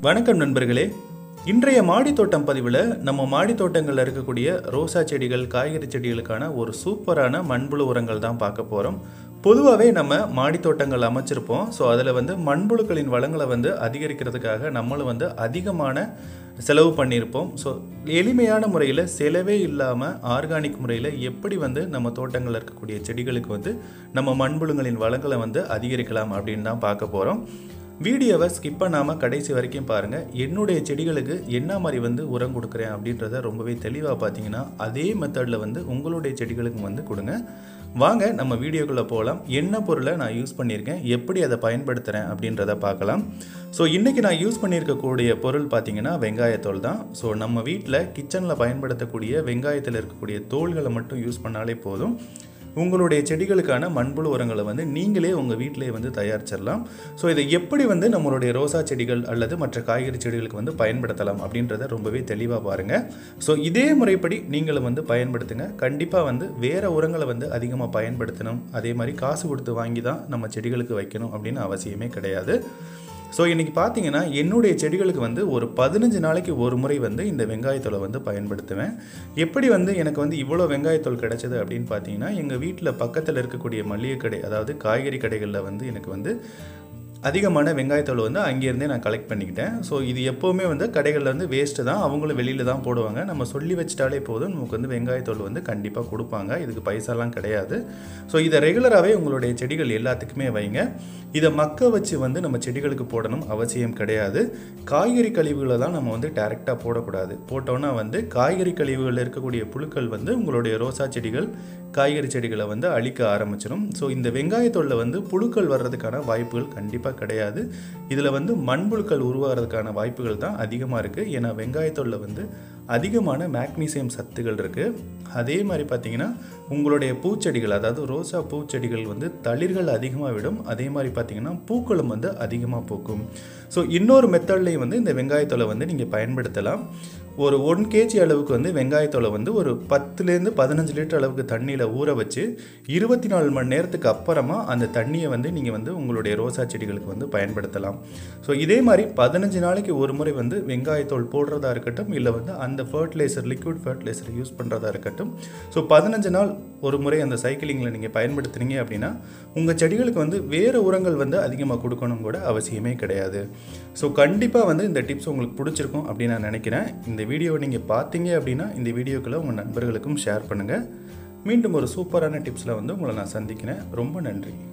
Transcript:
வணக்கம் நண்பர்களே. இன்றைய மாடித்தோட்டம் பதிவில் நம்ம மாடித்தோட்டங்களில் இருக்கக்கூடிய ரோசா செடிகள், காய்கறி செடிகளுக்கான ஒரு சூப்பரான மண்புழு உரங்கள் தான் பார்க்க போகிறோம். பொதுவாகவே நம்ம மாடித்தோட்டங்கள் அமைச்சிருப்போம். ஸோ அதில் மண்புழுக்களின் வளங்களை அதிகரிக்கிறதுக்காக நம்மளும் அதிகமான செலவு பண்ணியிருப்போம். ஸோ எளிமையான முறையில், செலவே இல்லாமல் ஆர்கானிக் முறையில் எப்படி நம்ம தோட்டங்களில் இருக்கக்கூடிய செடிகளுக்கு நம்ம மண்புழுக்களின் வளங்களை அதிகரிக்கலாம் அப்படின்னு தான் பார்க்க போகிறோம். வீடியோவை ஸ்கிப் பண்ணாமல் கடைசி வரைக்கும் பாருங்கள். என்னுடைய செடிகளுக்கு என்ன மாதிரி உரம் கொடுக்குறேன் அப்படின்றத ரொம்பவே தெளிவாக பார்த்தீங்கன்னா அதே மெத்தடில் உங்களுடைய செடிகளுக்கு கொடுங்க. வாங்க நம்ம வீடியோக்குள்ளே போகலாம். என்ன பொருளை நான் யூஸ் பண்ணியிருக்கேன், எப்படி அதை பயன்படுத்துகிறேன் அப்படின்றத பார்க்கலாம். ஸோ இன்றைக்கி நான் யூஸ் பண்ணியிருக்கக்கூடிய பொருள் பார்த்திங்கன்னா வெங்காயத்தோல் தான். ஸோ நம்ம வீட்டில் கிச்சனில் பயன்படுத்தக்கூடிய வெங்காயத்தில் இருக்கக்கூடிய தோள்களை மட்டும் யூஸ் பண்ணாலே போதும். உங்களுடைய செடிகளுக்கான மண்புழு உரங்களை நீங்களே உங்கள் வீட்டிலே தயாரிச்சிடலாம். ஸோ இதை எப்படி நம்மளுடைய ரோசா செடிகள் அல்லது மற்ற காய்கறி செடிகளுக்கு பயன்படுத்தலாம் அப்படின்றத ரொம்பவே தெளிவாக பாருங்கள். ஸோ இதே முறைப்படி நீங்களும் பயன்படுத்துங்க. கண்டிப்பாக வேறு உரங்களை அதிகமாக பயன்படுத்தணும், அதே மாதிரி காசு கொடுத்து வாங்கி தான் நம்ம செடிகளுக்கு வைக்கணும் அப்படின்னு அவசியமே கிடையாது. ஸோ இன்றைக்கி பார்த்தீங்கன்னா என்னுடைய செடிகளுக்கு ஒரு 15 நாளைக்கு ஒரு முறை இந்த வெங்காயத்தோலை பயன்படுத்துவேன். எப்படி எனக்கு இவ்வளோ வெங்காயத்தோல் கிடைச்சது அப்படின்னு பார்த்தீங்கன்னா, எங்கள் வீட்டில் பக்கத்தில் இருக்கக்கூடிய மளிகை கடை, அதாவது காய்கறி கடைகளில் எனக்கு அதிகமான வெங்காயத்தோல் அங்கேருந்தே நான் கலெக்ட் பண்ணிக்கிட்டேன். ஸோ இது எப்போவுமே கடைகளில் வேஸ்ட்டு தான், அவங்களும் வெளியில் தான் போடுவாங்க. நம்ம சொல்லி வச்சிட்டாலே போதும், நமக்கு வெங்காயத்தோல் கண்டிப்பாக கொடுப்பாங்க. இதுக்கு பைசாலாம் கிடையாது. ஸோ இதை ரெகுலராகவே உங்களுடைய செடிகள் எல்லாத்துக்குமே வைங்க. இதை மக்க வச்சு நம்ம செடிகளுக்கு போடணும் அவசியம் கிடையாது. காய்கறி கழிவுகளை தான் நம்ம டேரெக்டாக போடக்கூடாது. போட்டோன்னா காய்கறி கழிவுகளில் இருக்கக்கூடிய புழுக்கள் உங்களுடைய ரோசா செடிகள், காய்கறி செடிகளை அழிக்க ஆரம்பிச்சிடும். ஸோ இந்த வெங்காயத்தோலில் புழுக்கள் வர்றதுக்கான வாய்ப்புகள் கண்டிப்பாக கிடையாது. இதில் மண்புழுக்கள் உருவாகிறதுக்கான வாய்ப்புகள் தான் அதிகமாக இருக்குது. ஏன்னா வெங்காயத்தோலில் அதிகமான மேக்னீசியம் சத்துகள் இருக்குது. அதே மாதிரி பார்த்திங்கன்னா உங்களுடைய பூச்செடிகள், அதாவது ரோசா பூச்செடிகள் தளிர்கள் அதிகமாக விடும். அதே மாதிரி பார்த்திங்கன்னா பூக்களும் அதிகமாக பூக்கும். ஸோ இன்னொரு மெத்தட்லேயும் இந்த வெங்காயத்தோலை நீங்கள் பயன்படுத்தலாம். ஒரு 1 kg அளவுக்கு வெங்காயத்தோலை ஒரு 10லேருந்து 15 லிட்டர் அளவுக்கு தண்ணியில் ஊற வச்சு 24 மணி நேரத்துக்கு அப்புறமா அந்த தண்ணியை நீங்கள் உங்களுடைய ரோசா செடிகளுக்கு பயன்படுத்தலாம். ஸோ இதே மாதிரி 15 நாளைக்கு ஒரு முறை வெங்காயத்தோல் போடுறதா இருக்கட்டும், இல்லை அந்த ஃபர்டிலைசர், லிக்விட் ஃபர்டிலைசர் யூஸ் பண்ணுறதா இருக்கட்டும். ஸோ 15 நாள் ஒரு முறை அந்த சைக்கிளிங்கில் நீங்கள் பயன்படுத்துனீங்க அப்படின்னா உங்கள் செடிகளுக்கு வேறு உரங்கள் அதிகமாக கொடுக்கணும் கூட அவசியமே கிடையாது. ஸோ கண்டிப்பாக இந்த டிப்ஸ் உங்களுக்கு பிடிச்சிருக்கும் அப்படின்னு நான் நினைக்கிறேன். இந்த வீடியோவை நீங்கள் பார்த்தீங்க அப்படின்னா இந்த வீடியோக்களை உங்கள் நண்பர்களுக்கும் ஷேர் பண்ணுங்கள். மீண்டும் ஒரு சூப்பரான டிப்ஸில் உங்களை நான் சந்திக்கிறேன். ரொம்ப நன்றி.